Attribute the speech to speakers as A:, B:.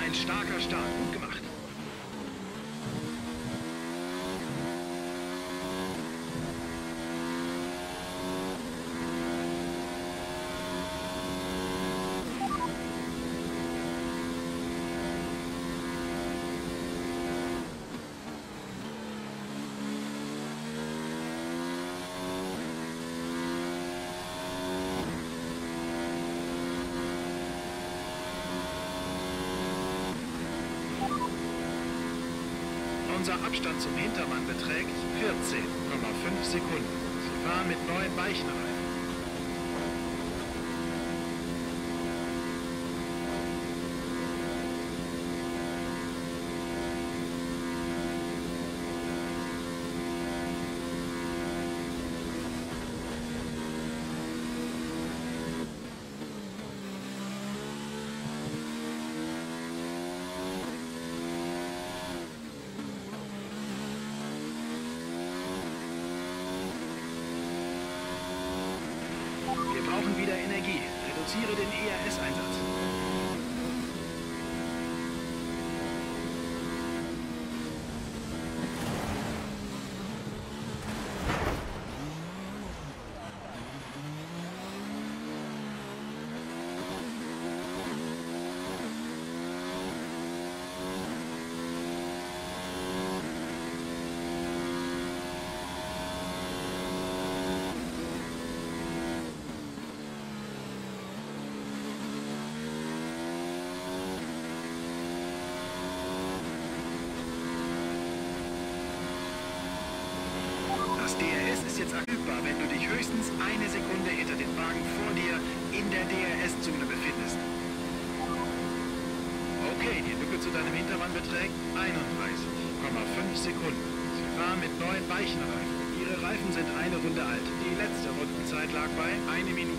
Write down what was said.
A: ein starker Start. Gut gemacht. Unser Abstand zum Hintermann beträgt 14,5 Sekunden. Sie fahren mit neuen weichen Reifen. Wir brauchen wieder Energie. Reduziere den ERS-Einsatz. Das DRS ist jetzt verfügbar, wenn du dich höchstens eine Sekunde hinter dem Wagen vor dir in der DRS-Zone befindest. Okay, die Lücke zu deinem Hintermann beträgt 31,5 Sekunden. Sie fahren mit neuen weichen Reifen. Ihre Reifen sind eine Runde alt. Die letzte Rundenzeit lag bei 1 Minute.